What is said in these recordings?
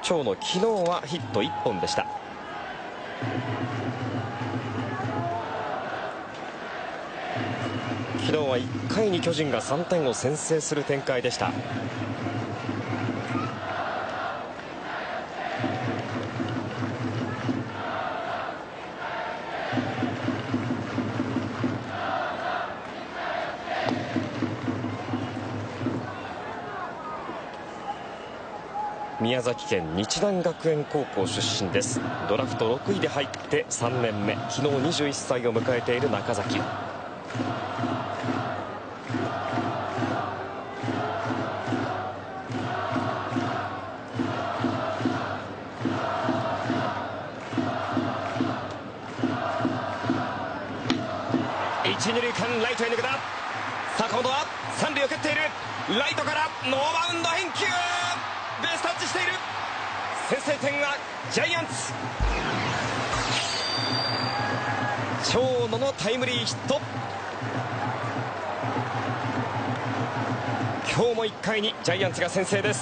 長の昨日はヒット1本でした。昨日は1回に巨人が3点を先制する展開でした。宮崎県日南学園高校出身です。ドラフト6位で入って3年目、昨日21歳を迎えている中崎。一二塁間ライトへ抜けた。さあ今度は三塁を蹴っている。ライトからノーバウンド返球、ベースタッチしている。先制点はジャイアンツ。長野のタイムリーヒット。今日も1回にジャイアンツが先制です。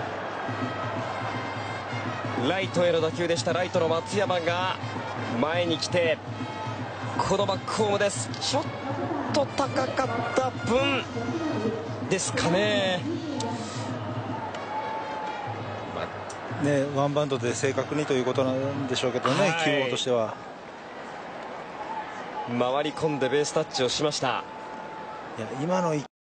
ライトへの打球でした。ライトの松山が前に来て、このバックホームです。ちょっと高かった分ですかね。 ワンバウンドで正確にということなんでしょうけどね、球王としては。 回り込んでベースタッチをしました。 いや今の